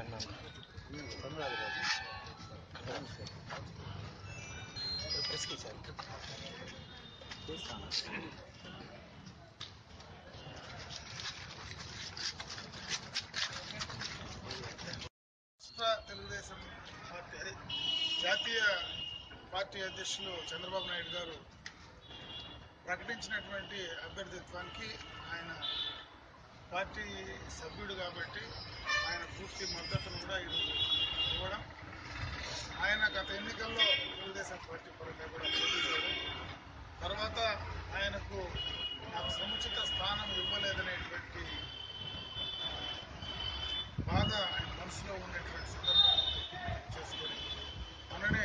Telugu Desam party జాతీయ party అధ్యక్షులు చంద్రబాబు నాయుడు గారు ప్రకటించినటువంటి అభ్యర్థిత్వానికి ఆయన పార్టీ సభ్యుడు కాబట్టి ఆయన పూర్తి మద్దతును కూడా ఈరోజు ఇవ్వడం, ఆయన గత ఎన్నికల్లో తెలుగుదేశం పార్టీ పరంగా కూడా పోటీ చేయడం, తర్వాత ఆయనకు నాకు సముచిత స్థానం ఇవ్వలేదనేటువంటి బాధ ఆయన మనసులో ఉండేటువంటి సందర్భాన్ని చేసుకొని మొన్ననే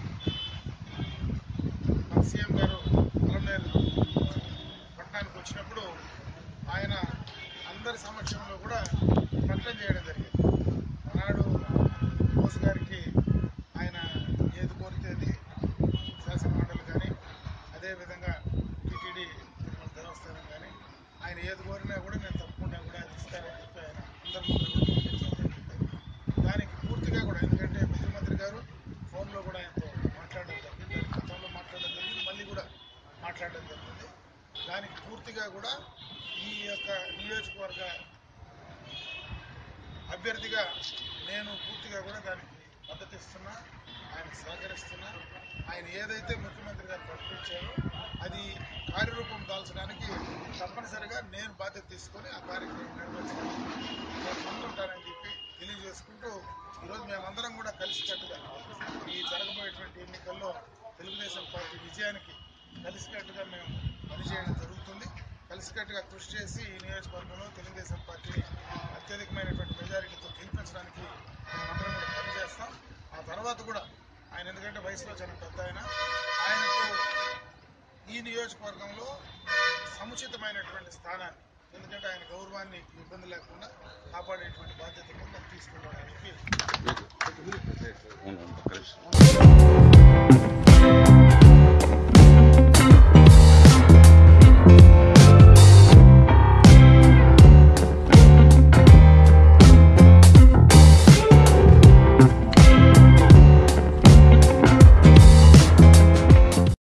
మన సీఎం గారు పొలంనేరు పట్టణానికి వచ్చినప్పుడు ఆయన అందరి సమక్షంలో కూడా ప్రకటన చేయడం జరిగింది. ఆనాడు బోస్ గారికి ఆయన ఏది కోరితేది శాసనమండలి కానీ, అదేవిధంగా టీటీడీ తిరుమల దేవస్థానం కానీ, ఆయన ఏది కోరినా కూడా నేను తప్పకుండా కూడా అది ఇస్తానని చెప్పి ఆయన అందరి ముందు కూడా ప్రకటించడం జరిగింది. దానికి పూర్తిగా కూడా, ఎందుకంటే ముఖ్యమంత్రి గారు ఫోన్లో కూడా ఆయనతో మాట్లాడడం జరిగింది, గతంలో మాట్లాడడం జరిగింది, మళ్ళీ కూడా మాట్లాడడం జరిగింది. దానికి పూర్తిగా కూడా ఈ యొక్క నియోజకవర్గ అభ్యర్థిగా నేను పూర్తిగా కూడా దానికి మద్దతు ఇస్తున్నా, ఆయన సహకరిస్తున్నా. ఆయన ఏదైతే ముఖ్యమంత్రి గారు ప్రకటించారో అది కార్యరూపం దాల్చడానికి తప్పనిసరిగా నేను బాధ్యత తీసుకొని ఆ కార్యక్రమం నిర్వహించడానికి నేను ముందుంటానని చెప్పి తెలియజేసుకుంటూ, ఈరోజు మేమందరం కూడా కలిసికట్టుగా ఈ జరగబోయేటువంటి ఎన్నికల్లో తెలుగుదేశం పార్టీ విజయానికి కలిసికట్టుగా మేము పనిచేయడం జరుగుతుంది. కలిసికట్టుగా కృషి చేసి ఈ నియోజకవర్గంలో తెలుగుదేశం పార్టీని అత్యధికమైనటువంటి మెజారిటీతో గెలిపించడానికి మేమందరం కూడా పనిచేస్తాం. ఆ తర్వాత కూడా ఆయన, ఎందుకంటే వయసులో చాలా పెద్ద ఆయనకు ఈ నియోజకవర్గంలో సముచితమైనటువంటి స్థానాన్ని, ఎందుకంటే ఆయన గౌరవాన్ని ఇబ్బంది లేకుండా కాపాడేటువంటి బాధ్యత కూడా తీసుకుంటామని చెప్పి